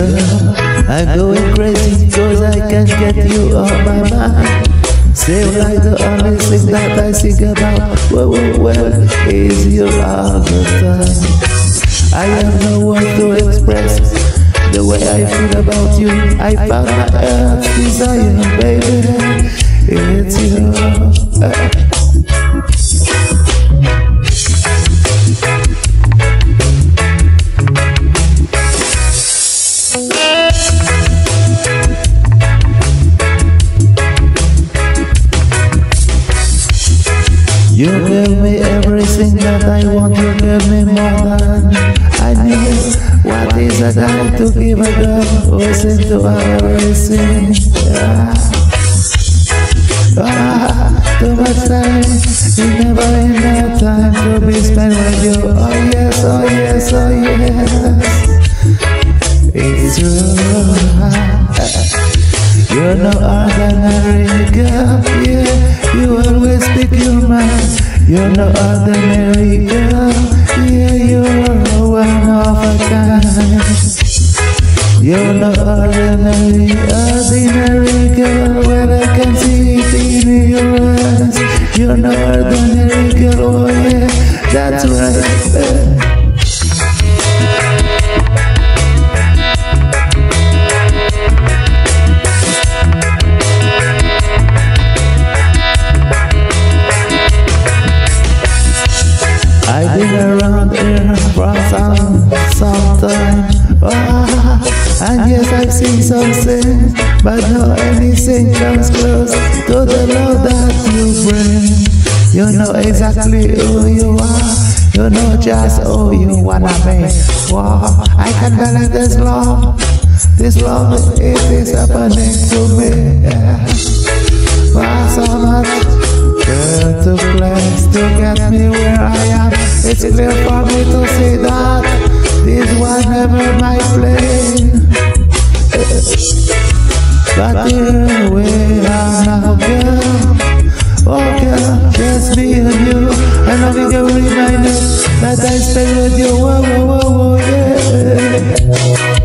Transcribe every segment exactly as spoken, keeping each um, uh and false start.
Girl, I'm going crazy cause I can't get you off my mind. Seem like the only thing that I think about. Well, well, well, is you all the time. I have no words to express the way I feel about you. I found my earth's desire, baby. It's you. Uh. You give me everything that I want, you give me more than I need. What is a guy to give a girl who listen to everything? Yeah. Ah, too much time, you never enough time to be spent with you. Oh yes, oh yes, oh yes. It's true. You're no ordinary girl, yeah. You always speak your mind. You're no ordinary girl, yeah. You're one of a kind. You're no ordinary, ordinary girl. When I can see it in your eyes, you're no ordinary girl, oh yeah. That's right. I've been around here for some, some time, oh, and yes, I've seen some things, but no anything comes close to the love that you bring. You know exactly who you are, you know just who you wanna be. Wow, I can believe this love, this love, it is happening to me. Yeah. Wow, so much. Girl took place to get me where I am. It's clear for me to see that this was never my plan. But here we are now, girl. Oh girl, just me and you. And I think I will remind you that I spent with you. Whoa, whoa, whoa, whoa, yeah.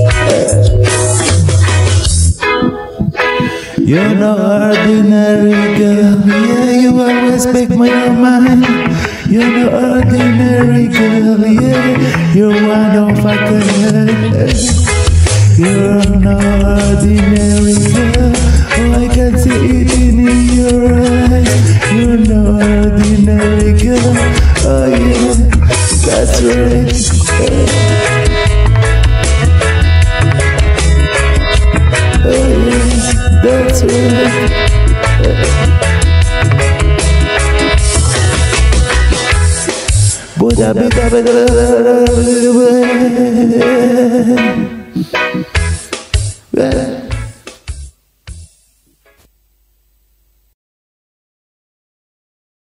You're no ordinary girl, yeah, you always make my mind. You're no ordinary girl, yeah, you're one of a kind. You're no ordinary girl, oh I can see it in your eyes. You're no ordinary girl, oh yeah, that's right. That's right. Buddha, Buddha, Buddha, Buddha, Buddha.